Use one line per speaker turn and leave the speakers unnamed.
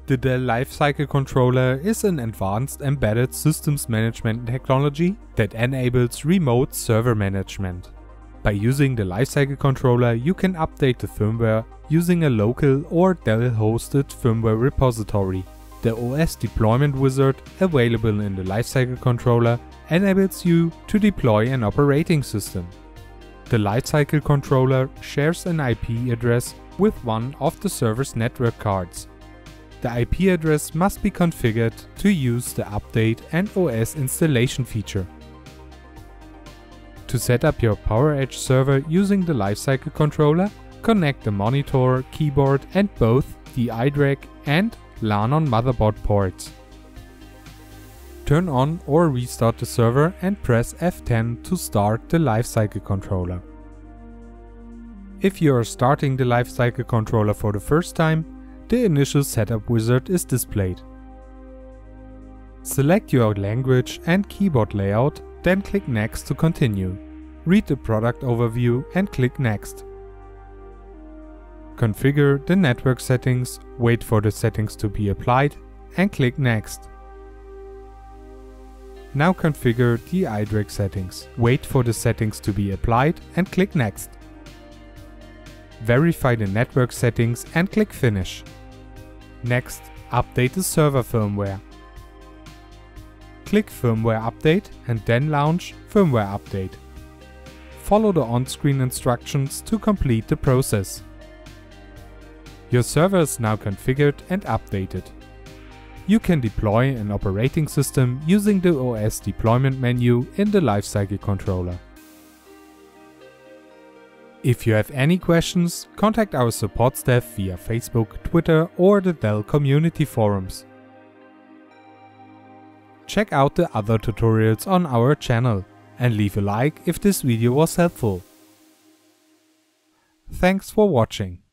The Dell Lifecycle Controller is an advanced embedded systems management technology that enables remote server management. By using the Lifecycle Controller, you can update the firmware using a local or Dell-hosted firmware repository. The OS deployment wizard available in the Lifecycle Controller enables you to deploy an operating system. The Lifecycle Controller shares an IP address with one of the server's network cards. The IP address must be configured to use the update and OS installation feature. To set up your PowerEdge server using the Lifecycle Controller, connect the monitor, keyboard and both the iDRAC and LAN on motherboard ports. Turn on or restart the server and press F10 to start the Lifecycle Controller. If you are starting the Lifecycle Controller for the first time, the initial setup wizard is displayed. Select your language and keyboard layout, then click Next to continue. Read the product overview and click Next. Configure the network settings, wait for the settings to be applied and click Next. Now configure the iDRAC settings, wait for the settings to be applied and click Next. Verify the network settings and click Finish. Next, update the server firmware. Click Firmware Update and then launch Firmware Update. Follow the on-screen instructions to complete the process. Your server is now configured and updated. You can deploy an operating system using the OS deployment menu in the Lifecycle Controller. If you have any questions, contact our support staff via Facebook, Twitter or the Dell community forums. Check out the other tutorials on our channel and leave a like if this video was helpful. Thanks for watching.